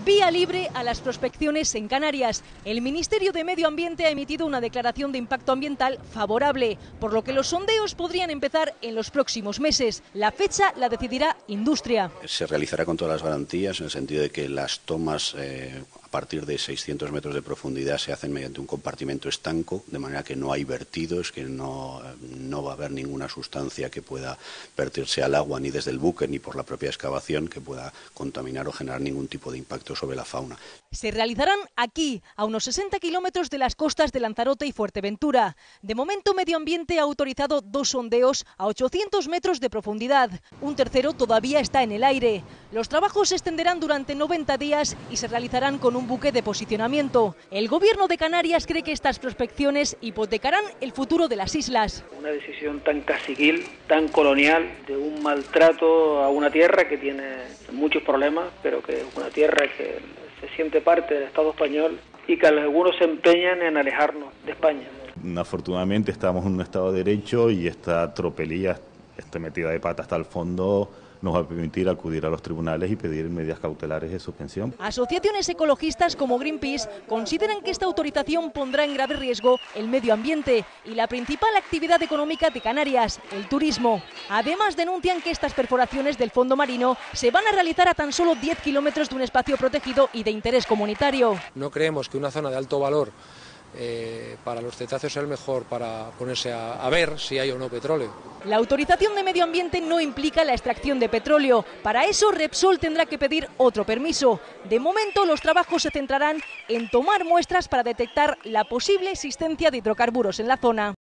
Vía libre a las prospecciones en Canarias. El Ministerio de Medio Ambiente ha emitido una declaración de impacto ambiental favorable, por lo que los sondeos podrían empezar en los próximos meses. La fecha la decidirá Industria. Se realizará con todas las garantías, en el sentido de que las tomas a partir de 600 metros de profundidad se hacen mediante un compartimento estanco, de manera que no hay vertidos, que no va a haber ninguna sustancia que pueda vertirse al agua, ni desde el buque ni por la propia excavación, que pueda contaminar o generar ningún tipo de impacto sobre la fauna. Se realizarán aquí, a unos 60 kilómetros de las costas de Lanzarote y Fuerteventura. De momento, Medio Ambiente ha autorizado 2 sondeos a 800 metros de profundidad. Un tercero todavía está en el aire. Los trabajos se extenderán durante 90 días y se realizarán con un buque de posicionamiento. El Gobierno de Canarias cree que estas prospecciones hipotecarán el futuro de las islas. Una decisión tan caciquil, tan colonial, de un maltrato a una tierra que tiene muchos problemas, pero que es una tierra que se siente parte del Estado español y que algunos se empeñan en alejarnos de España. Afortunadamente estamos en un Estado de Derecho y esta tropelía, esta metida de pata hasta el fondo, nos va a permitir acudir a los tribunales y pedir medidas cautelares de suspensión. Asociaciones ecologistas como Greenpeace consideran que esta autorización pondrá en grave riesgo el medio ambiente y la principal actividad económica de Canarias, el turismo. Además, denuncian que estas perforaciones del fondo marino se van a realizar a tan solo 10 kilómetros de un espacio protegido y de interés comunitario. No creemos que una zona de alto valor para los cetáceos sea el mejor para ponerse a ver si hay o no petróleo. La autorización de medio ambiente no implica la extracción de petróleo. Para eso, Repsol tendrá que pedir otro permiso. De momento, los trabajos se centrarán en tomar muestras para detectar la posible existencia de hidrocarburos en la zona.